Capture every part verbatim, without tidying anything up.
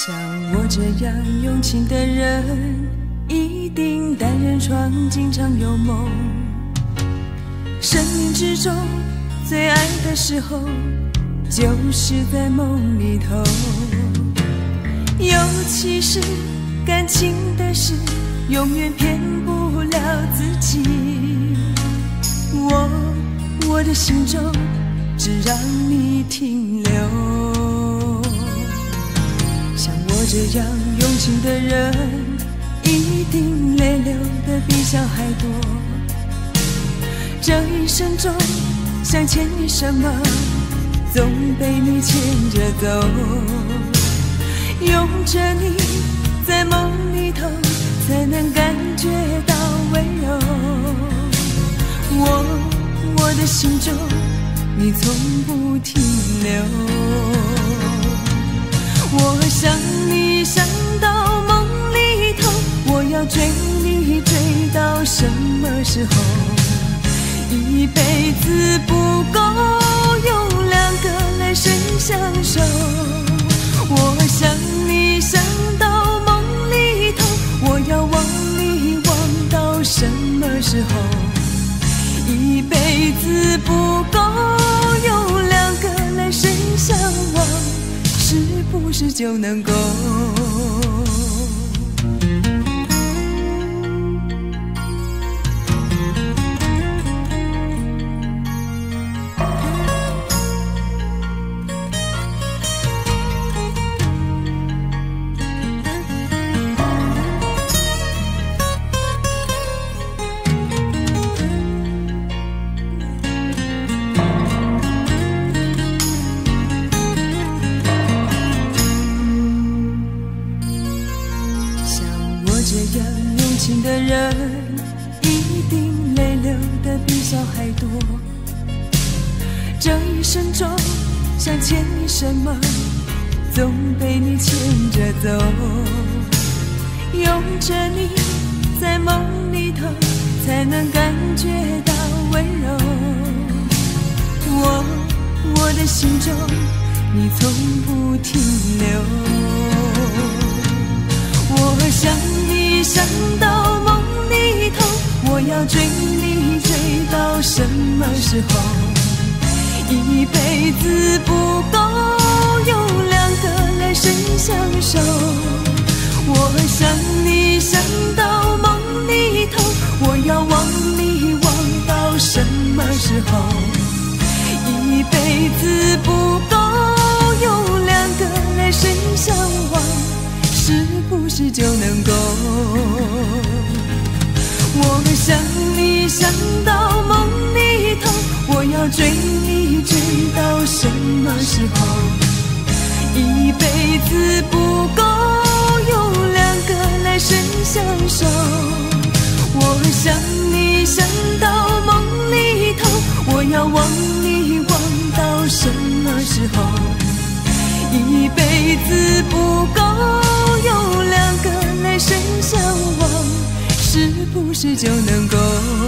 像我这样用情的人，一定单人床经常有梦。生命之中最爱的时候，就是在梦里头。尤其是感情的事，永远骗不了自己。我我的心中只让你停留。像我这样用情的人，一定泪流的比小孩多。这一生中想牵你什么，总被你牵着走。拥着你在梦里头，才能感觉到温柔。我我的心中你从不停留。我想你想到梦里头，我要追你追到什么时候？一辈子不够，用两个来生相守。我想你想到梦里头，我要忘你忘到什么时候？一辈子不够，用两个来生相望，是不是就能够？的人一定泪流的比小孩多。这一生中想牵你什么，总被你牵着走。拥着你在梦里头，才能感觉到温柔。我我的心中你从不停留。我想你想到梦里头，我要追你追到什么时候？一辈子不够，用两个来生相守。我想你想到梦里头，我要忘你忘到什么时候？一辈子不够，用两个来生相望，是不是就能够？我想你想到梦里头，我要追你追到什么时候？一辈子不够，用两个来生相守。我想你想到梦里头，我要忘你忘到什么时候？一辈子不够，用两个来生相望，是不是就能够？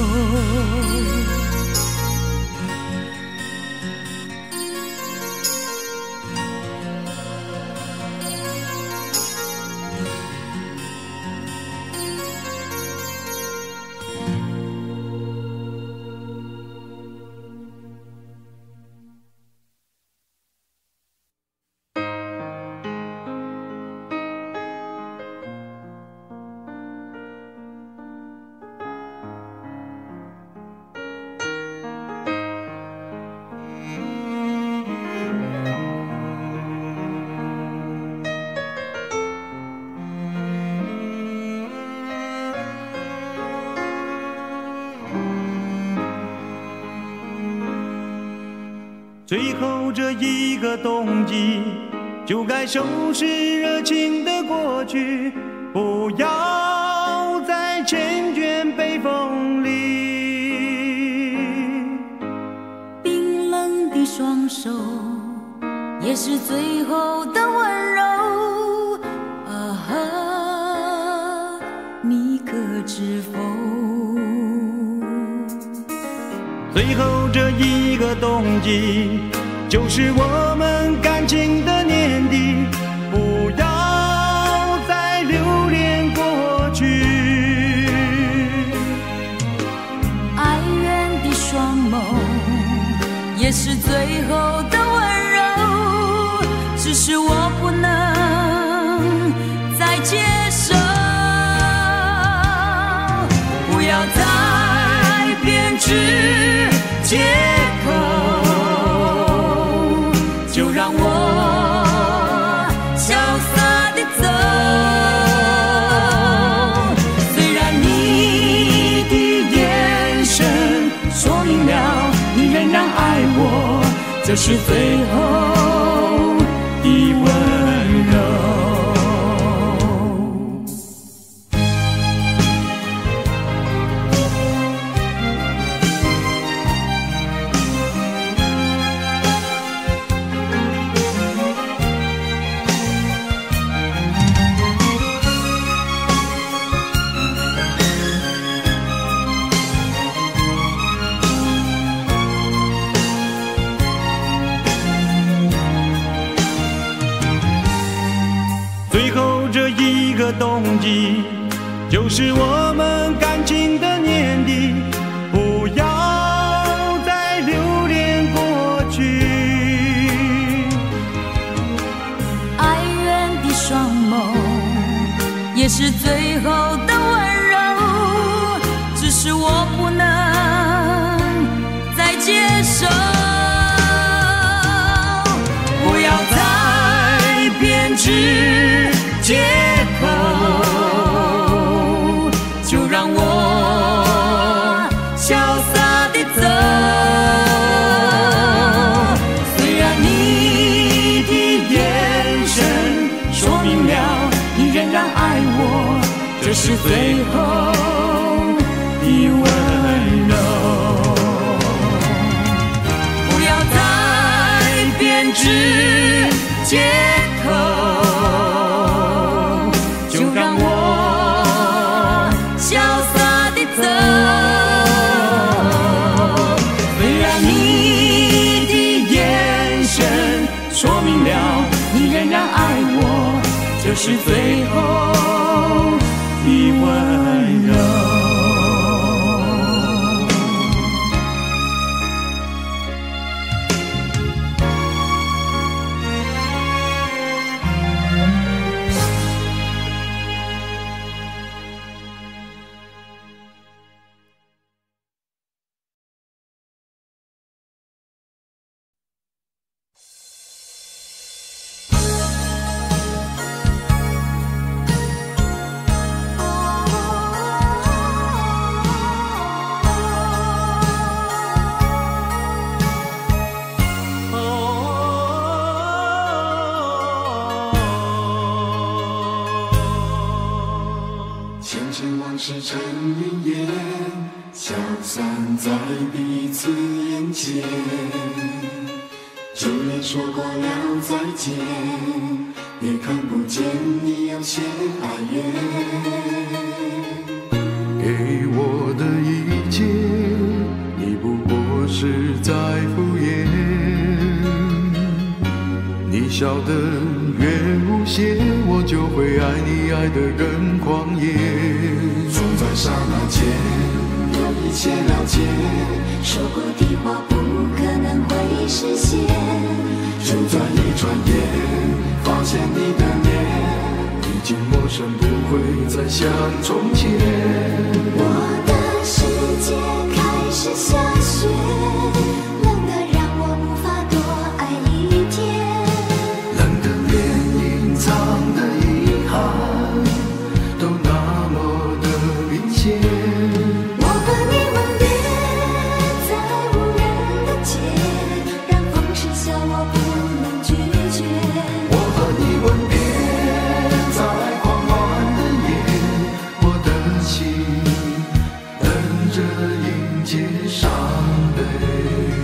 最后这一个冬季，就该收拾热情的过去，不要再缱绻北风里。 冰冷的双手，也是最后的温柔。啊，你可知否？ 最后这一个冬季，就是我们感情的年底，不要这是最后的温柔。 冬季就是我们感情的年底，不要再留恋过去。 哀怨的双眸也是最后的温柔，只是我不能再接受。 不要再编织借口，就让我潇洒地走。虽然你的眼神说明了你仍然爱我，这是最后的温柔。不要再编织借口，说明了你仍然爱我，这是最后的温柔。 是尘云烟，消散在彼此眼前。就连说过了再见，也看不见你有些哀怨。给我的一切，你不过是在敷衍。你笑得越无邪，我就会爱你爱得更狂野。总在刹那间有一切了解， 说过的话不可能会实现。 就在一转眼，发现你的脸已经陌生，不会再像从前。 我的世界开始下雪，冷得让我无法多爱一天。 冷得连隐藏的遗憾都那么的明显。 我和你吻别在无人的街，让风痴笑我不能拒绝。 我和你吻别在狂乱的夜，我的心等着迎接伤悲。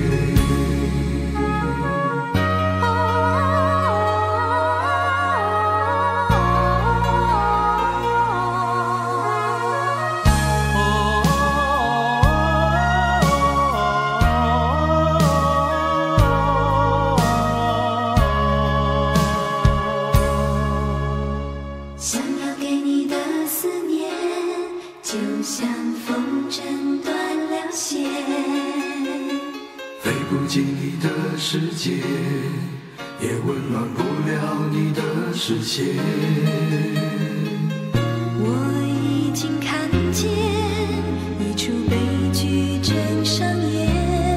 想要给你的思念，就像风筝断了线。 飞不进你的世界，也温暖不了你的视线。 我已经看见一出悲剧正上演，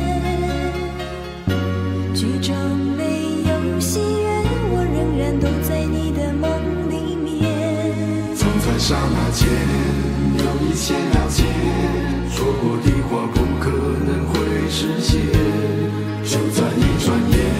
剧中没有喜悦，我仍然都在你的梦里面。 总在刹那间有一些了解，说过的话不可能会实现。就在一转眼，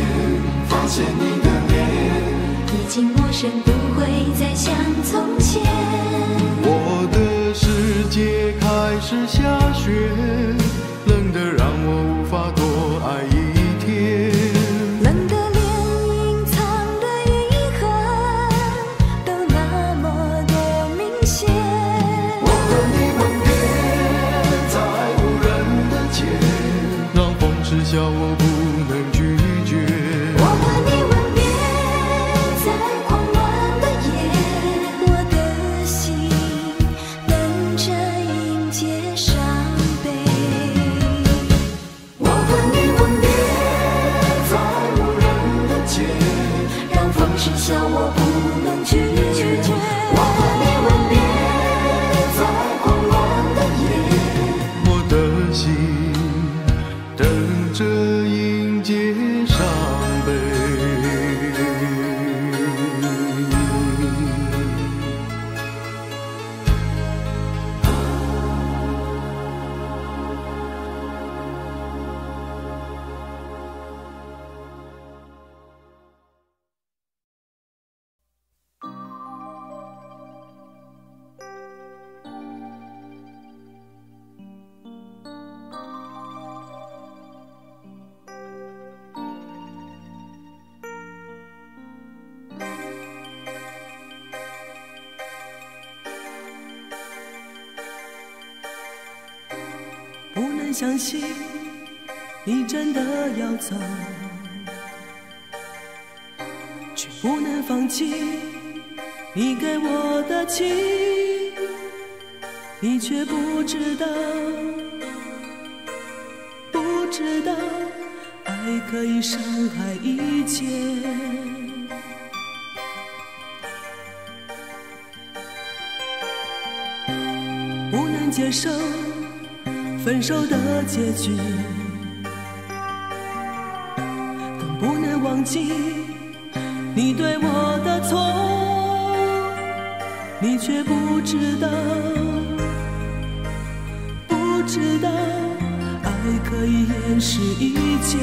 像从前。 我的世界开始下雪，冷得让我无法多爱一天。 冷得连隐藏的遗憾都那么的明显。 我和你吻别在无人的街，让风痴笑我不能拒绝。 我和你吻别在狂乱的夜，我的心等着迎接伤悲。 我和你吻别在无人的街， 让风痴笑我不能拒绝。 我和你吻别在狂乱的夜，我的心等着迎接伤悲。 不能相信你真的要走，却不能放弃你给我的情，你却不知道，不知道爱可以伤害一切。不能接受分手的结局，更不能忘记你对我的错，你却不知道，不知道爱可以掩饰一切。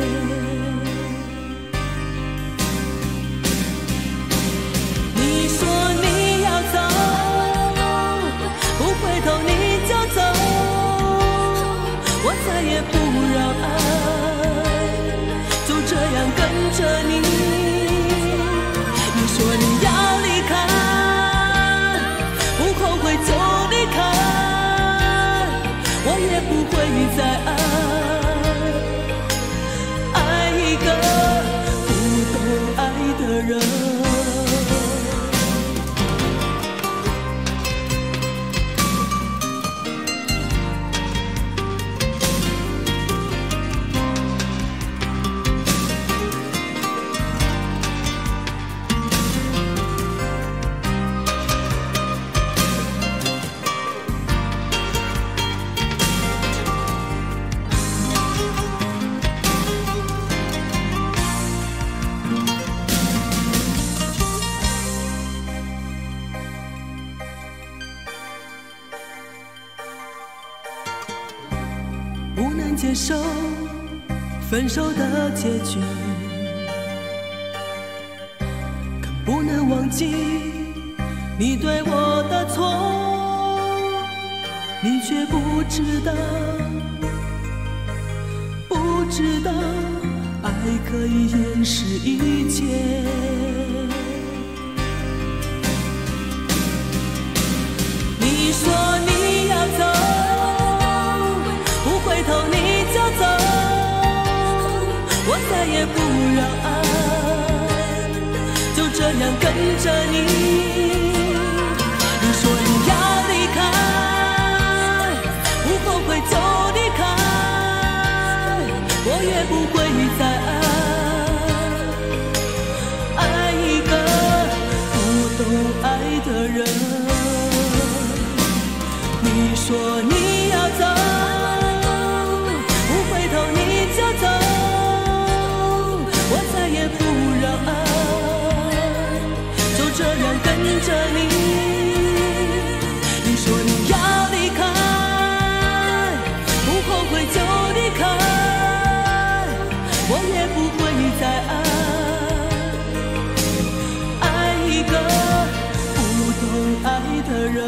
你说你要走，不回头你就走，我再也不让爱就这样跟着你。你说你要离开，不后悔就离开，我也不会再爱爱一个不懂爱的人。不能接受分手的结局，更不能忘记你对我的错，你却不知道，不知道爱可以掩饰一切。你说你要走，回头你就走，我再也不让爱就这样跟着你。你说你要离开，不后悔就离开，我也不会再爱爱一个不懂爱的人。你说你要走，这样跟着你，你说你要离开，不后悔就离开，我也不会再爱爱一个不爱的人。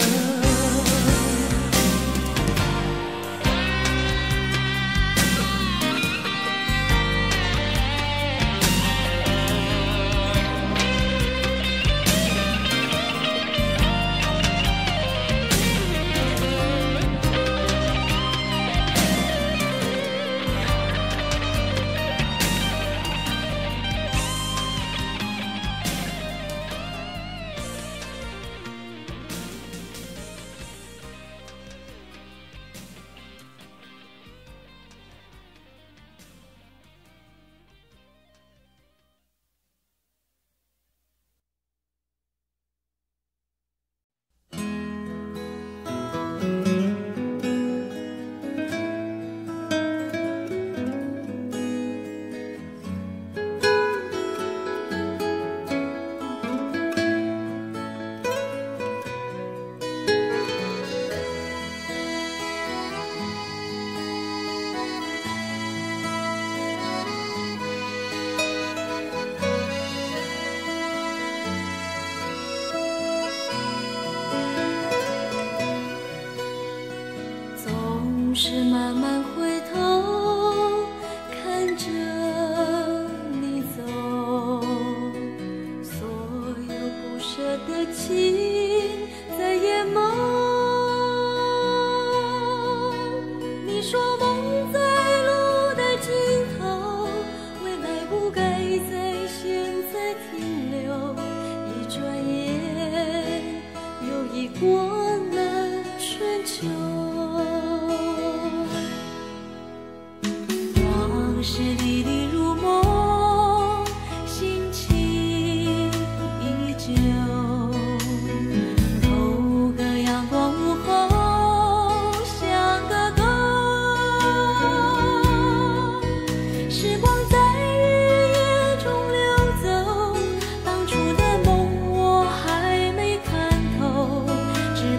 是慢慢回头看着你走，所有不舍的情在眼眸。你说梦在路的尽头，未来不该在现在停留。一转眼又已过了春秋。是历历如梦，心情依旧。透个阳光午后，像个歌。时光在日夜中流走，当初的梦我还没看透，只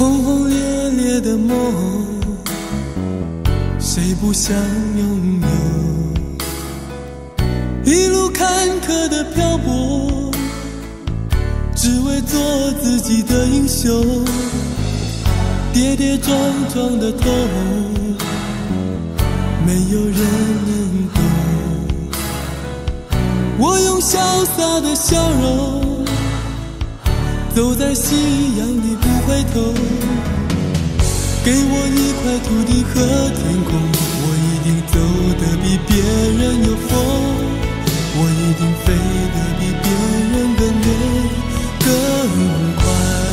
轰轰烈烈的梦，谁不想拥有？一路坎坷的漂泊，只为做自己的英雄。跌跌撞撞的痛，没有人能懂。我用潇洒的笑容，走在夕阳里不回头。给我一块土地和天空，我一定走得比别人有风，我一定飞得比别人更远更快。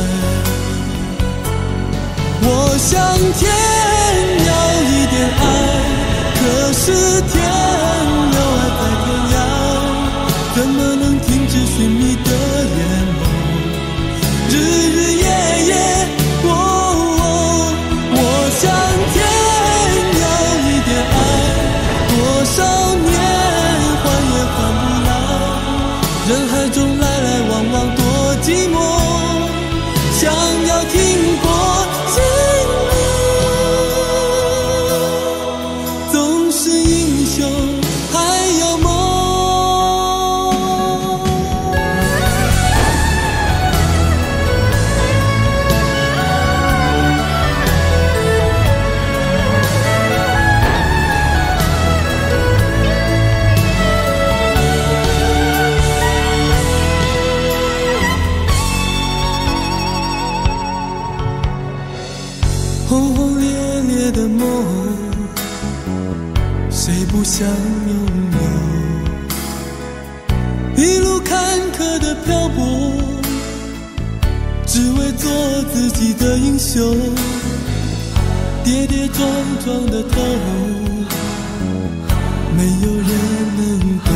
我向天要一点爱，可是天有爱在天涯，怎么能停止寻觅的眼眸？日日夜夜，哦哦，我向天要一点爱，多少年换也换不来，人海中来来往往多寂寞，想要停泊心里，总是英雄还有梦。轰轰烈烈的梦，谁不想拥有？一路坎坷的漂泊，只为做自己的英雄。跌跌撞撞的痛，没有人能懂。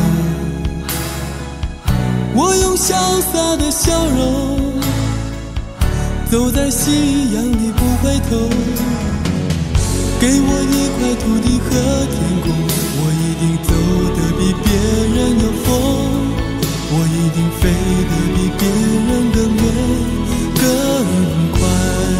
我用潇洒的笑容，走在夕阳里不回头。给我一块土地和天空，我一定走得比别人有风，我一定飞得比别人更远更快。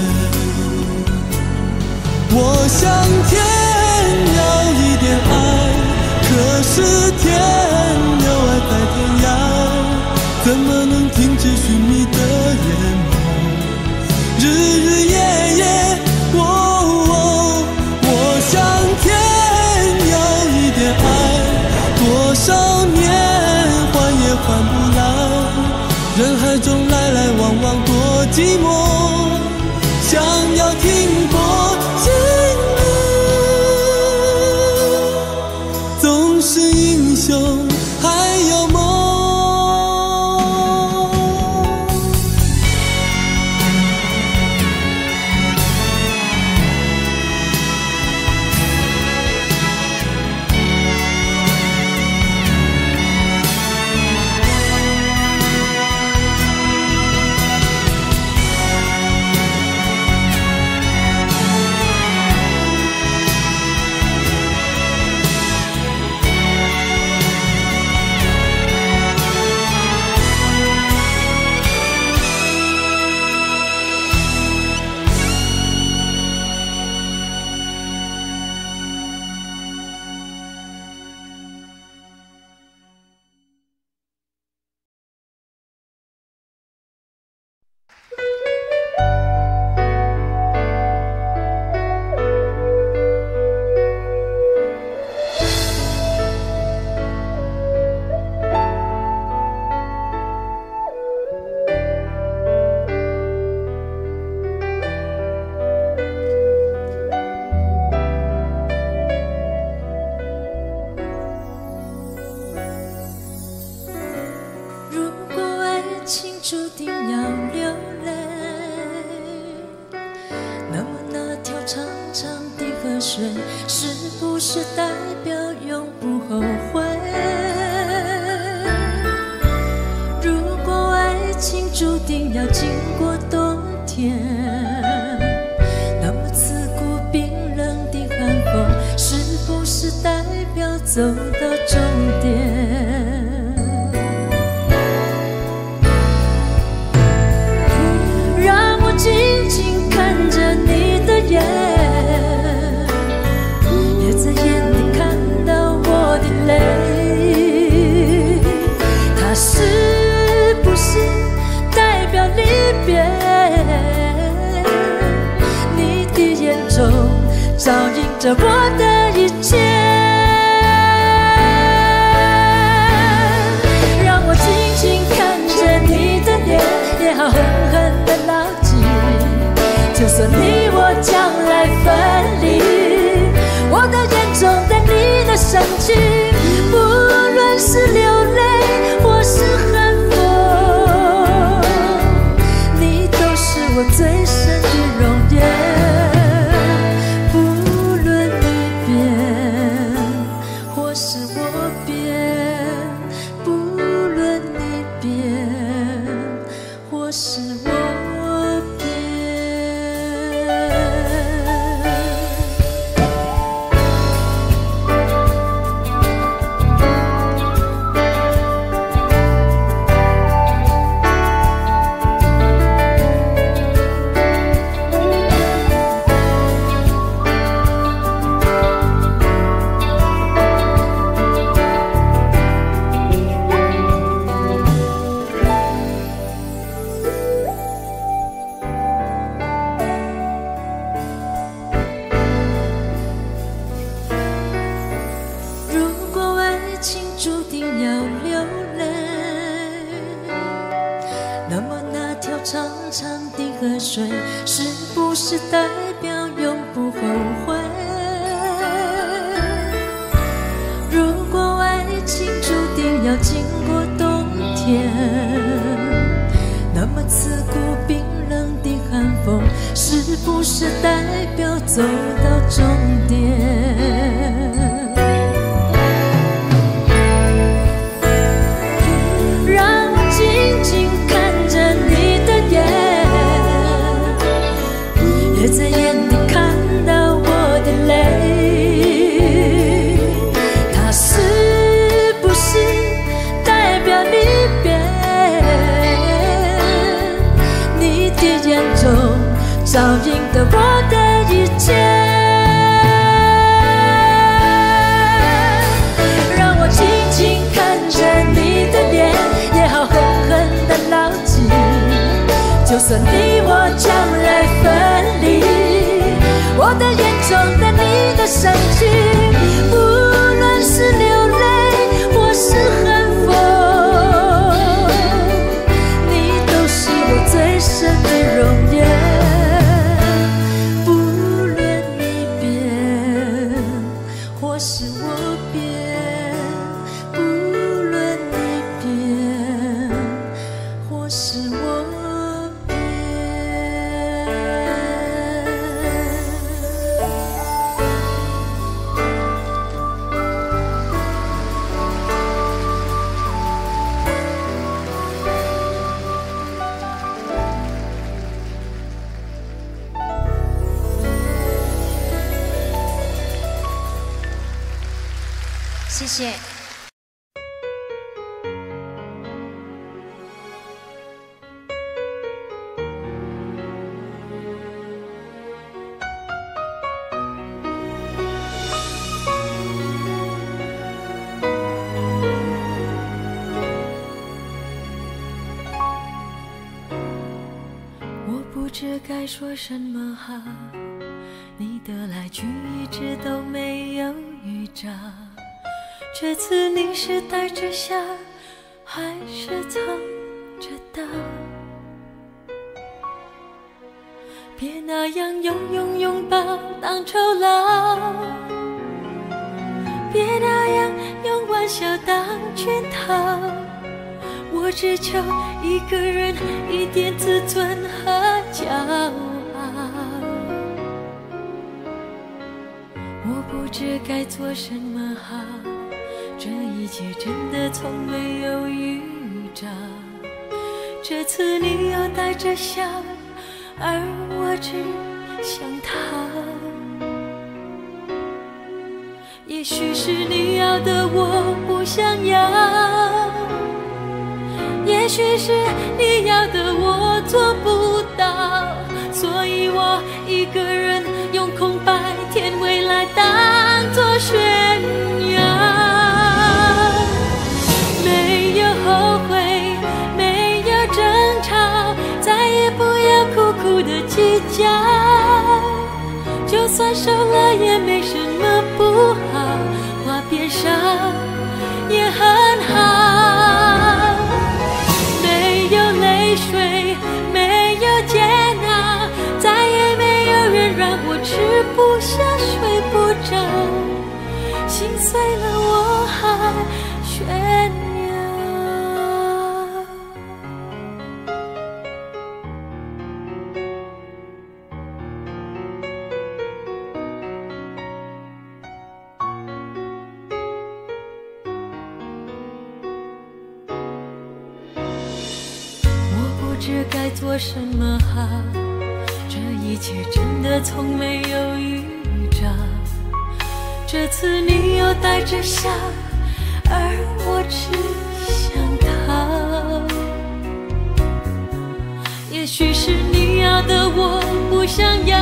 我向天要一点爱，可是天有爱在天涯，怎么能停止寻觅的眼眸？日日夜夜，哦哦，我向天要一点爱，多少年换也换不来，人海中来来往往多寂寞，想要停泊心里，总是英雄还有梦。 是不是代表永不后悔？如果爱情注定要经过冬天，那么刺骨冰冷的寒风，是不是代表走到终点？让我静静看着着我的一切，让我静静看着你的脸，也好狠狠地牢记，就算你我将来分离，我的眼中的你的深情，不论是流泪或是寒风，你都是我最深的容颜。是不是代表永不后悔？如果爱情注定要经过冬天，那么刺骨冰冷的寒风，是不是代表走到终点？让我静静看着你的眼，也在眼里看到我的泪，它是不是代表离别？你的眼中照映的我的一切，让我静静看着你的脸，也好狠狠地牢记，就算你我将来分离，我的眼中的你的深情，不论是流泪或是寒风，你都是我最深的容颜。不论你变或是我变，不论你变或是我谢谢。我不知该说什么好，你的来去一直都没有预兆，这次你是带着笑还是藏着刀？别那样用用拥抱当酬劳，别那样用玩笑当圈套，我只求一个人一点自尊和骄傲。我不知该做什么好，这一切真的从没有预兆，这次你又带着笑，而我只想逃。也许是你要的我不想要，也许是你要的我做不到，所以我一个人用空白天未来当作炫耀。没有后悔，没有争吵，再也不要苦苦的计较，就算受了也没什么不好，话边上也很好。没有泪水，没有煎熬，再也没有人让我吃不下睡不着，心碎了我还炫耀。我不知该做什么好，这一切真的从没有预兆。这次你又带着笑，而我只想逃。也许是你要的我不想要，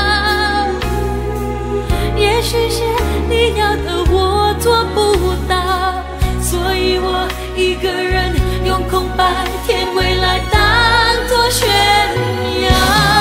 也许是你要的我做不到，所以我一个人用空白填未来当作炫耀。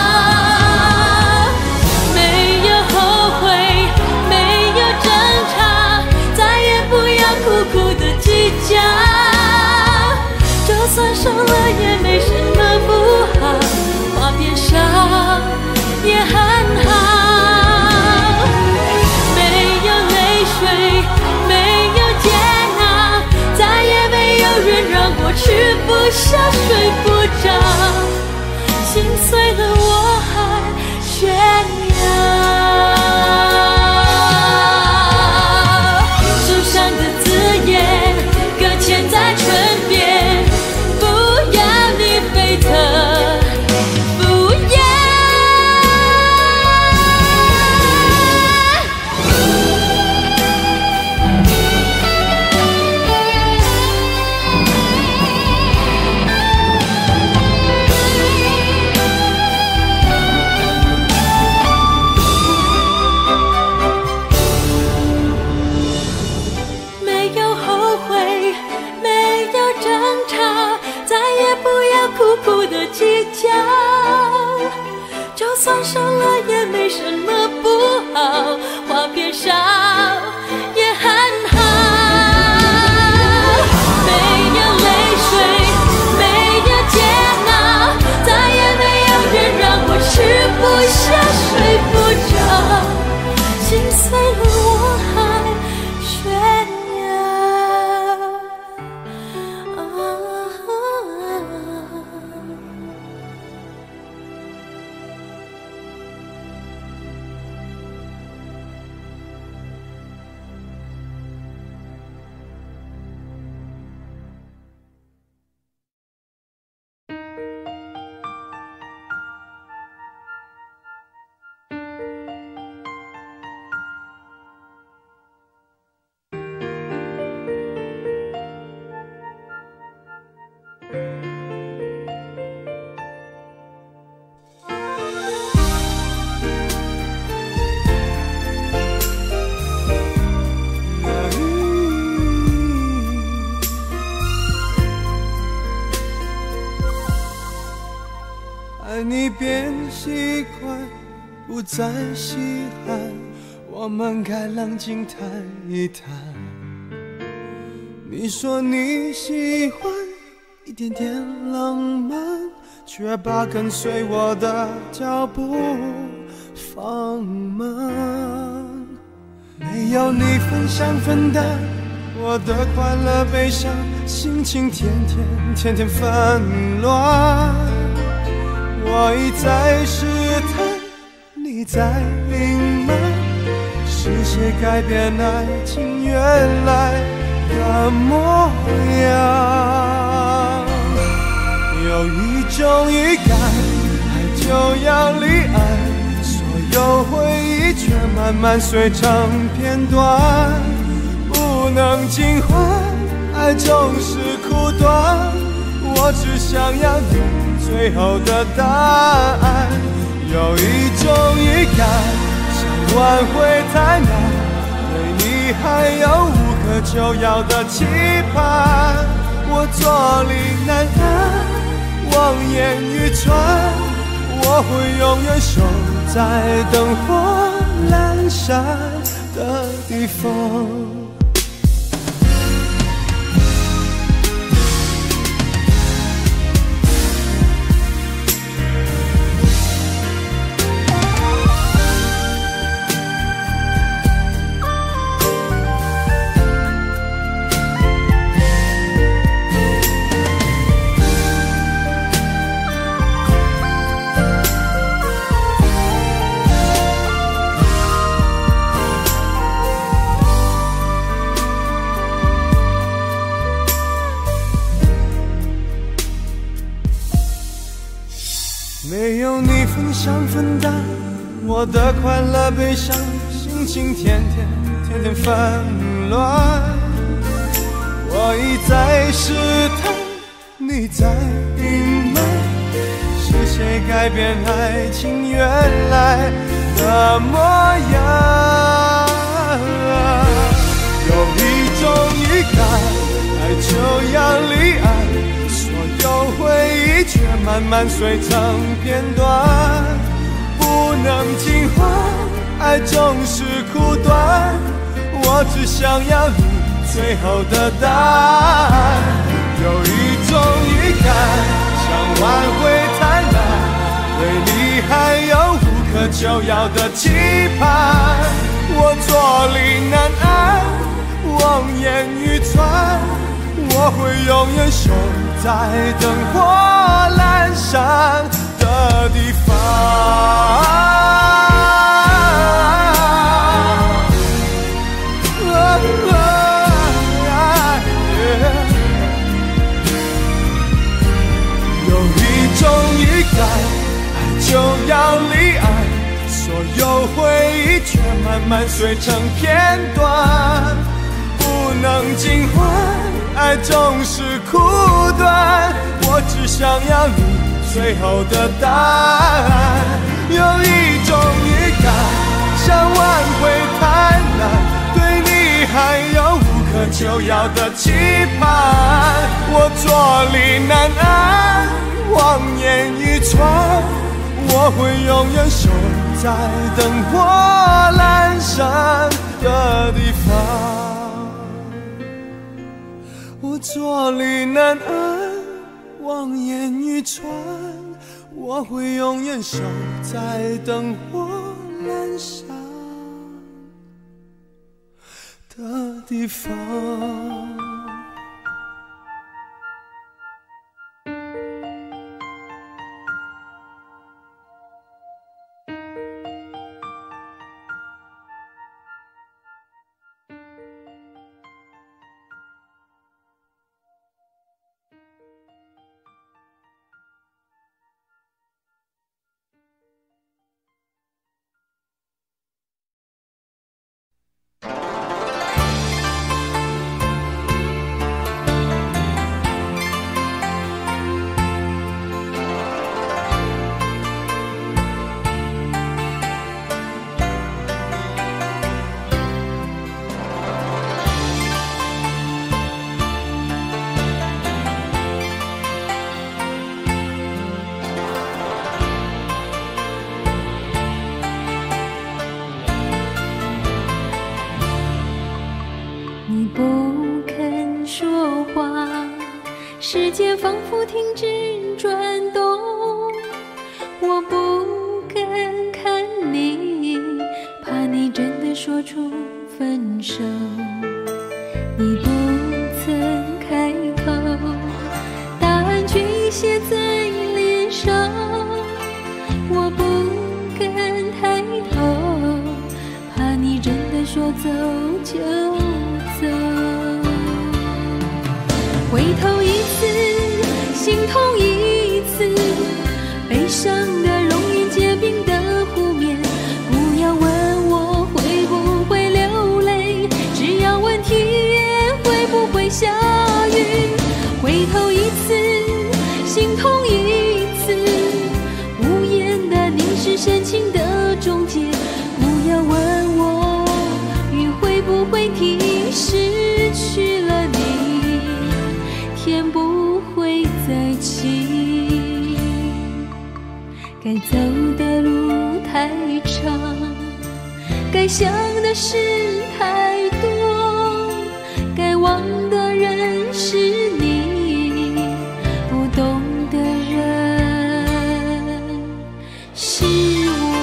没有后悔，没有争吵，再也不要苦苦的计较，就算受了也没什么不好，话变少也很好。没有泪水，没有煎熬，再也没有人让我吃不下睡不着，心碎了我还炫耀。受伤的字眼搁浅在唇边，不要你沸腾，不要。没有后悔，没有争吵，再也不要苦苦的计较，就算受了也没什么不好，话变少也很好。没有泪水，没有煎熬，再也没有人让我吃不下睡不着，心碎了我还炫耀。 爱你变习惯，不再稀罕，我们该冷静谈一谈。你说你喜欢一点点浪漫，却把跟随我的脚步放慢。没有你分享分担我的快乐悲伤，心情天天天天纷乱。我一再试探，你在隐瞒，是谁改变爱情原来的模样？有一种预感，爱就要离岸，所有回忆却慢慢碎成片段，不能尽欢，爱总是苦短，我只想要你最后的答案。有一种预感，想挽回太难，对你还有无可救药的期盼。我坐立难安，望眼欲穿，我会永远守在灯火阑珊的地方。没有你分享分担我的快乐悲伤，心情天天天天纷乱。我一再试探，你在隐瞒，是谁改变爱情原来的模样？有一种预感，爱就要离岸，所有回忆却慢慢碎成片段，不能尽欢，爱总是苦短，我只想要你最后的答案。有一种预感，想挽回贪婪，对你还有无可救药的期盼，我坐立难安，望眼欲穿，我会永远守在灯火阑珊的地方。有一种预感，爱就要离岸，所有回忆却慢慢碎成片段，不能尽欢，爱总是苦短，我只想要你最后的答案。有一种预感，想挽回贪婪，对你还有无可救药的期盼，我坐立难安，望眼欲穿，我会永远守在灯火阑珊的地方。我坐立难安，望眼欲穿，我会永远守在灯火阑珊的地方。 时间仿佛停止转动，我不敢看你，怕你真的说出分手。你不曾开口，答案却已写在脸上，我不敢抬头，怕你真的说走就走。回头一次，心痛一次，悲伤的容颜结冰的湖面，不要问我会不会流泪，只要问天会不会下雨。回头一次，心痛一次，无言的凝视深情的终结，不要问我雨会不会停，失去了你天不会再起，该走的路太长， 该想的事太多，该忘的人是你，不懂的人是我。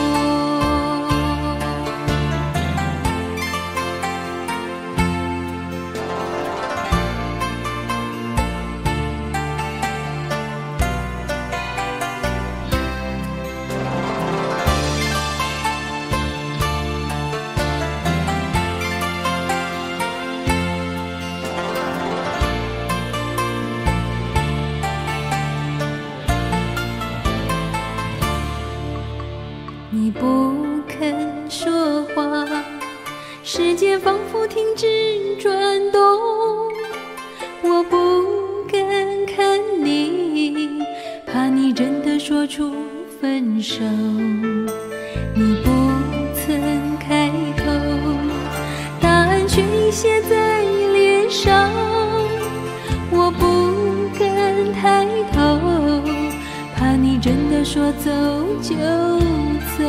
你不肯说话，世界仿佛停止转动。我不敢看你，怕你真的说出分手。你不曾开口，答案却已写在脸上。我不敢抬头，怕你真的说走就走。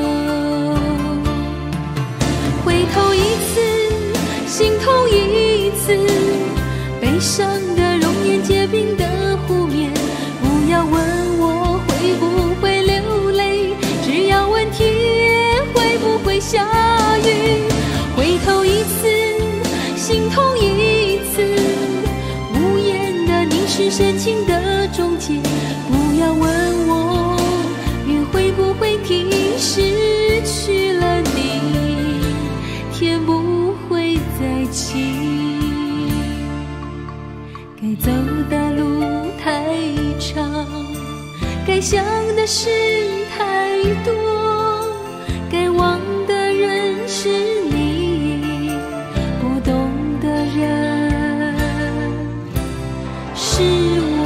回头一次，心痛一次，悲伤的容颜，结冰的湖面。不要问我会不会流泪，只要问天会不会下雨。回头一次，心痛一次，无言的凝视，深情的终结。不要问我雨会不会停，失去了你，天不会再起。该走的路太长，该想的事太多，该忘的人是你，不懂的人是我。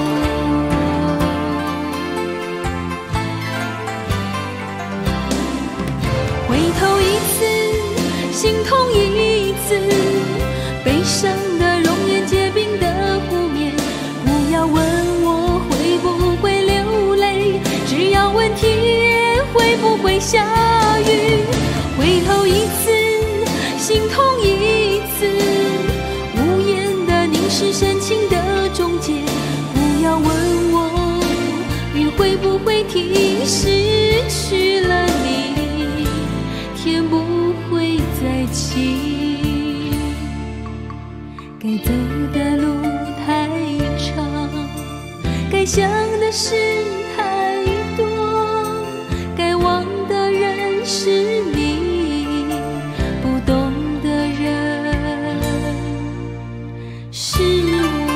回头一次，心痛一次，悲伤的容颜，结冰的湖面。不要问我会不会流泪，只要问天会不会下雨。回头一次，心痛一次，无言的凝视，深情的终结。不要问我雨会不会停，失去了你，天不会再起。该走的路太长，该想的事太多，该忘的人是你，不懂的人是我。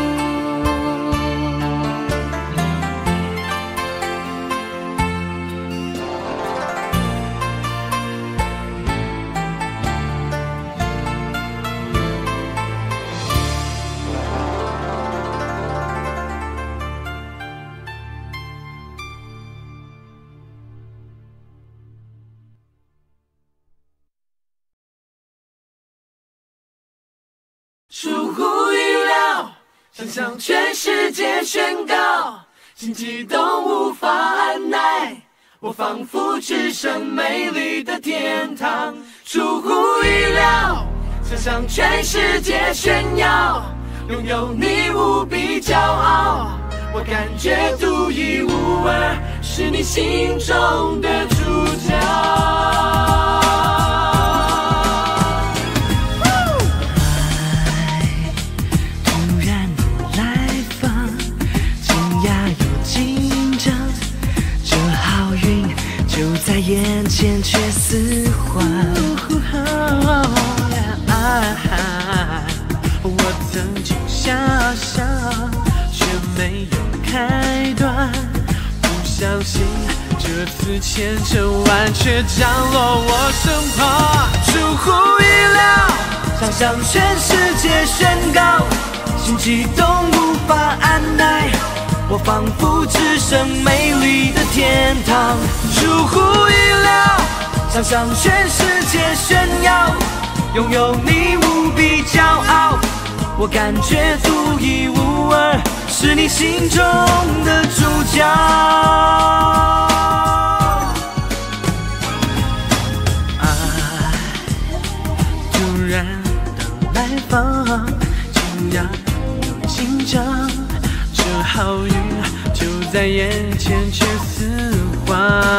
出乎意料，想向全世界宣告，心悸动无法按耐，我仿佛置身美丽的天堂。出乎意料，想向全世界炫耀，拥有你无比骄傲，我感觉独一无二，是你心中的主角。 在眼前却似幻，我曾经遐想，却没有开端。不相信这次千真万确降落我身旁。出乎意料，想向全世界宣告，心悸动无法按耐，我仿佛置身美丽的天堂。出乎意料，想向全世界炫耀，拥有你无比骄傲，我感觉独一无二，是你心中的主角。爱好运就在眼前，却似幻。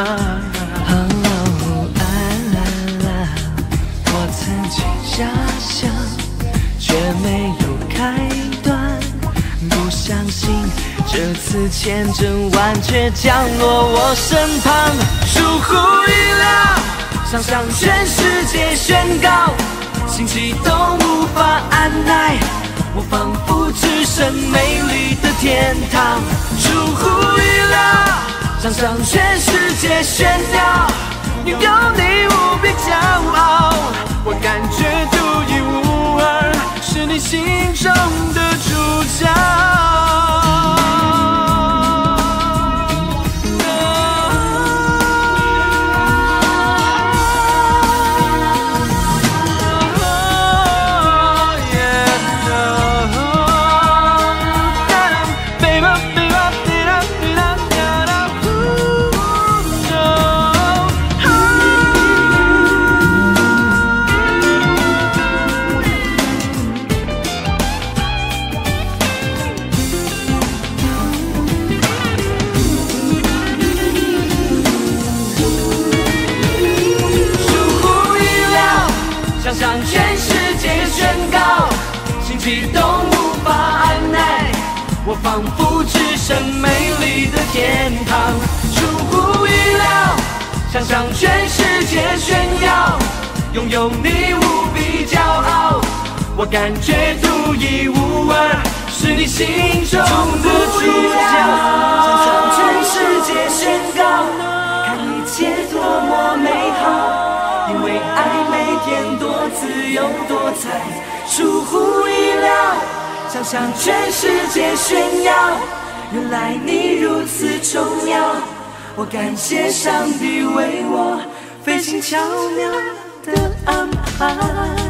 哦，啦啦啦，我曾经假想，却没有开端。不相信这次千真万确降落我身旁， 出乎意料，想向全世界宣告，心悸都无法按耐，我仿佛置身美丽的天堂。出乎意料，想向全世界炫耀，拥有你无比骄傲，我感觉独一无二，是你心中的主角。向全世界宣告，心悸都无法按耐，我仿佛置身美丽的天堂。出乎意料，想向全世界炫耀，拥有你无比骄傲，我感觉独一无二，是你心中的主角。想向全世界宣告，看一切多么美好，因为爱每天多自由多彩。出乎意料，想向全世界炫耀，原来你如此重要，我感谢上帝为我费尽巧妙的安排。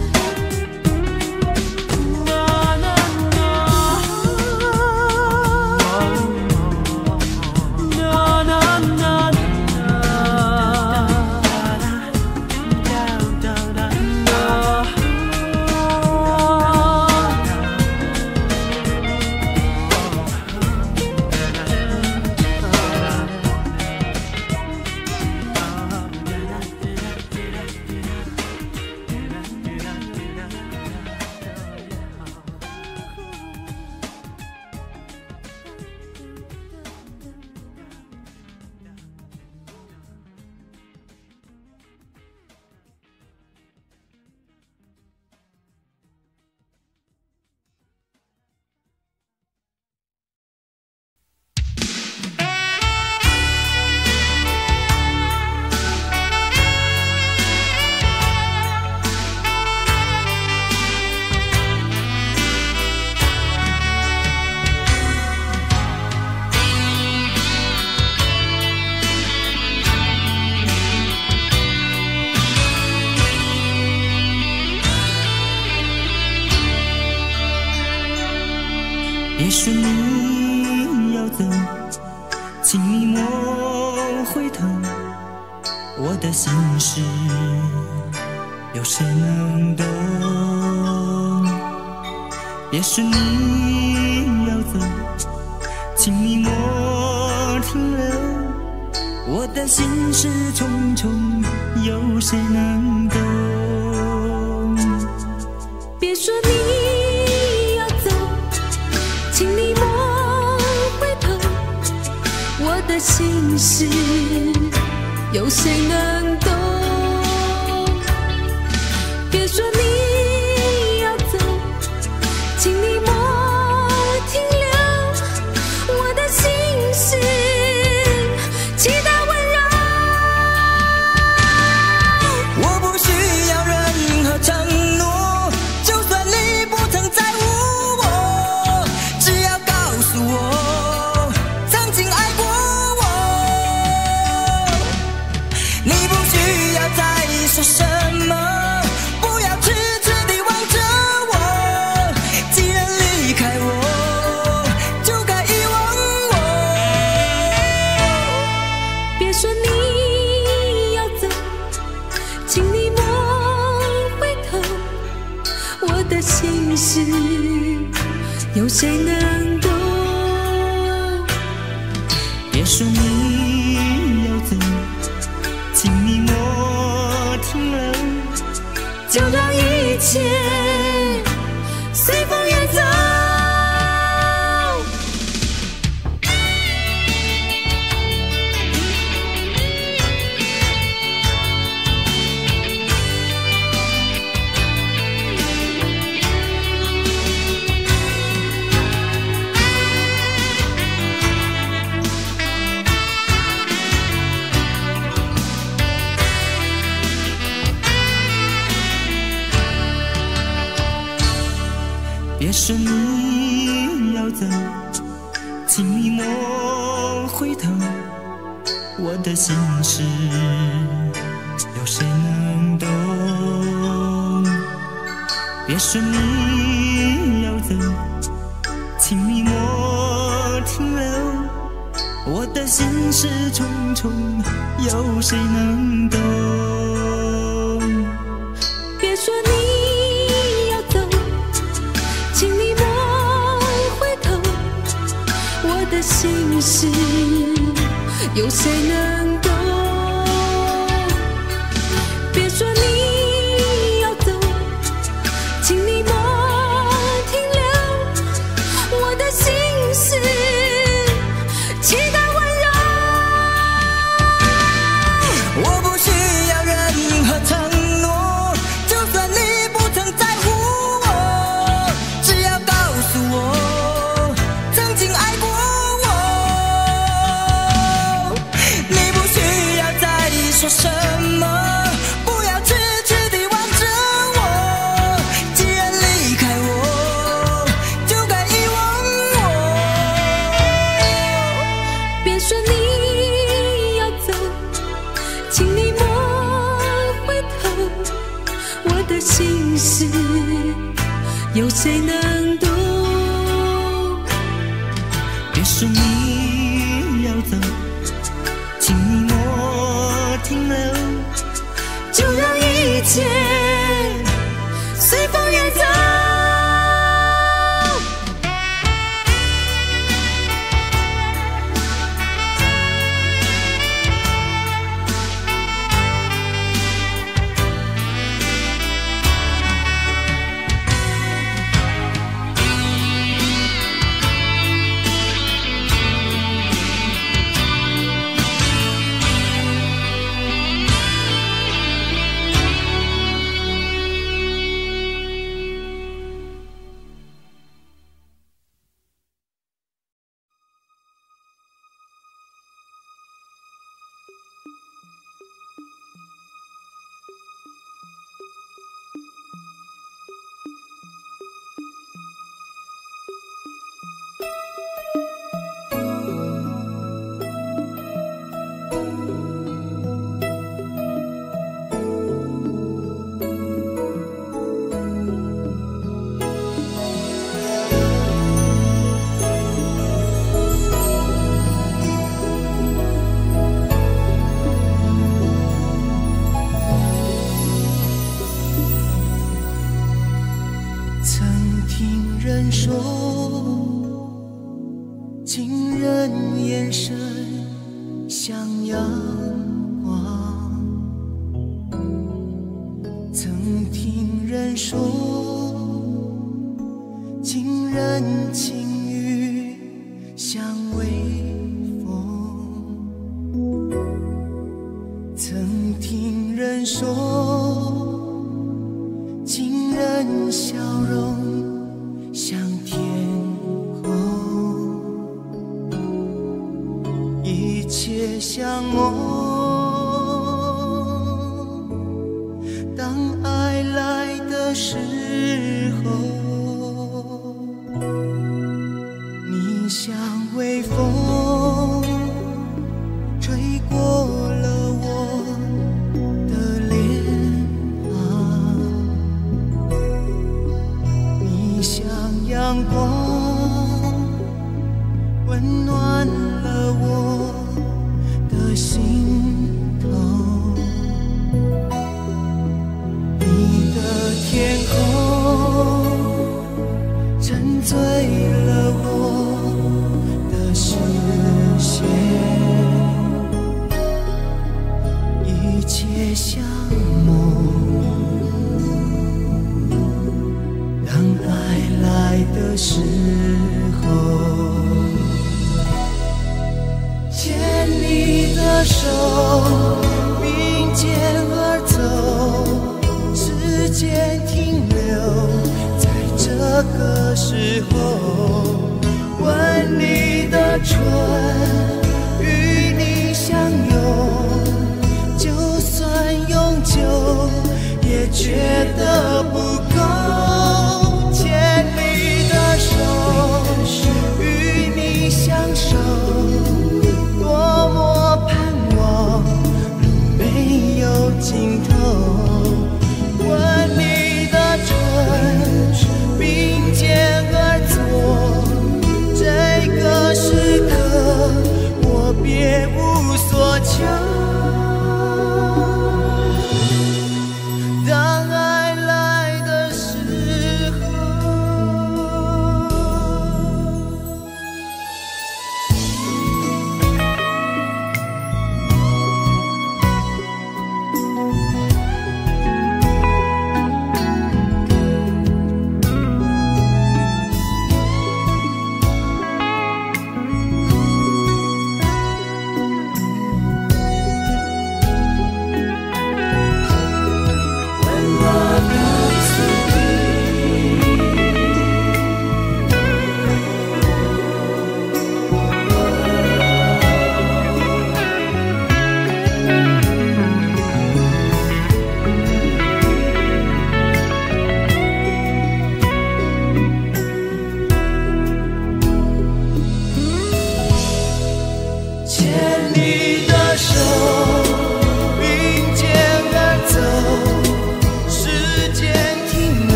也许你要走，请你莫回头，我的心事有谁能懂？也许你要走，请你莫停留，我的心事重重，有谁能懂？ 别说你要走，请你莫回头，我的心事有谁能懂？别说你要走，请你莫停留，我的心事期待温柔。 我不需要任何承诺，就算你不曾在乎我，只要告诉我曾经爱过我。你不需要再说什么，不要痴痴地望着我，既然离开我，就该遗忘我。 别说你要走，请你莫回头，我的心事有谁能懂？ 说你要走，请你莫停留， 就让一切随风远走。 别说你要走，请你莫回头，我的心事有谁能懂？别说你要走，请你莫停留，我的心事重重，有谁能懂？ 别说你要走，请你莫回头，我的心事有谁能懂？别说你要走，请你莫停留，我的心事期待温柔。 我不需要任何承诺，就算你不曾在乎我，只要告诉我曾经爱过我。你不需要再说什么，不要痴痴地望着我，既然离开我，就该遗忘我。 别说你要走，请你莫回头，我的心事有谁能懂？ 别说你要走，请你莫停留， 就让一切随风远走。 情人眼神像阳光，曾听人说，情人情语像微风，曾听人说，情人笑容像天空，一切像梦。当爱来的时候，你像微风，吹过了我的脸庞，你像阳光，温暖了我的心头。你的天空沉醉了我的视线。 并肩而走，时间停留在这个时候，问你。